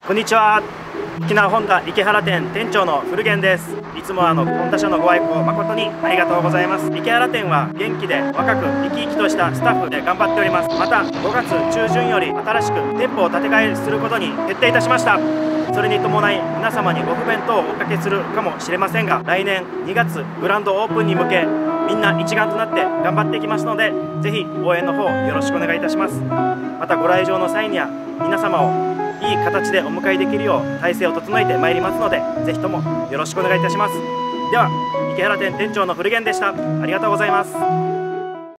こんにちは。沖縄本田池原店店長の古源です。いつも本田社のご愛顧誠にありがとうございます。池原店は元気で若く生き生きとしたスタッフで頑張っております。また5月中旬より新しく店舗を建て替えすることに決定いたしました。それに伴い皆様にご不便等をおかけするかもしれませんが、来年2月グランドオープンに向けみんな一丸となって頑張っていきますので、ぜひ応援の方よろしくお願いいたします。またご来場の際には皆様をいい形でお迎えできるよう体制を整えてまいりますので、ぜひともよろしくお願いいたします。では池原店店長の古源でした。ありがとうございます。